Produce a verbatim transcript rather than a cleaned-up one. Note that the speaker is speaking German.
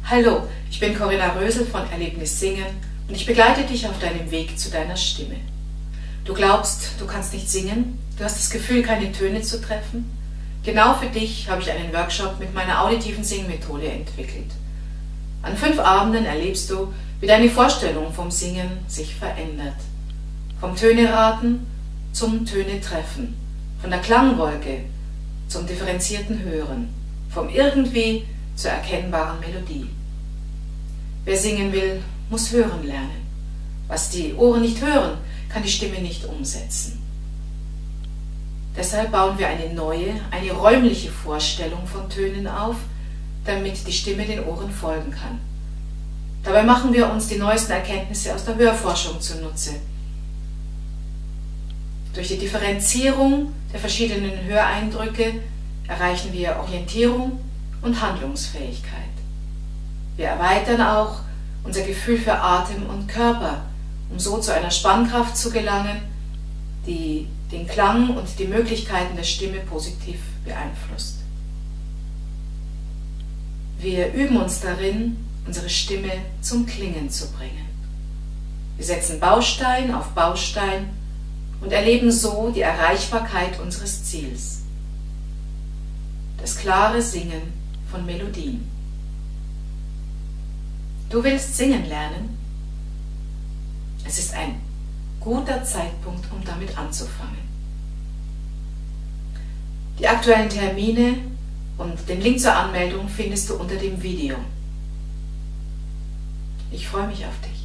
Hallo, ich bin Corinna Rösel von Erlebnis Singen und ich begleite dich auf deinem Weg zu deiner Stimme. Du glaubst, du kannst nicht singen? Du hast das Gefühl, keine Töne zu treffen? Genau für dich habe ich einen Workshop mit meiner auditiven Singmethode entwickelt. An fünf Abenden erlebst du, wie deine Vorstellung vom Singen sich verändert. Vom Töne-Raten zum Töne-Treffen, von der Klangwolke zum differenzierten Hören, vom Irgendwie zur erkennbaren Melodie. Wer singen will, muss hören lernen. Was die Ohren nicht hören, kann die Stimme nicht umsetzen. Deshalb bauen wir eine neue, eine räumliche Vorstellung von Tönen auf, damit die Stimme den Ohren folgen kann. Dabei machen wir uns die neuesten Erkenntnisse aus der Hörforschung zunutze. Durch die Differenzierung der verschiedenen Höreindrücke erreichen wir Orientierung und Handlungsfähigkeit. Wir erweitern auch unser Gefühl für Atem und Körper, um so zu einer Spannkraft zu gelangen, die den Klang und die Möglichkeiten der Stimme positiv beeinflusst. Wir üben uns darin, unsere Stimme zum Klingen zu bringen. Wir setzen Baustein auf Baustein und erleben so die Erreichbarkeit unseres Ziels. Das klare Singen von Melodien. Du willst singen lernen? Es ist ein guter Zeitpunkt, um damit anzufangen. Die aktuellen Termine und den Link zur Anmeldung findest du unter dem Video. Ich freue mich auf dich.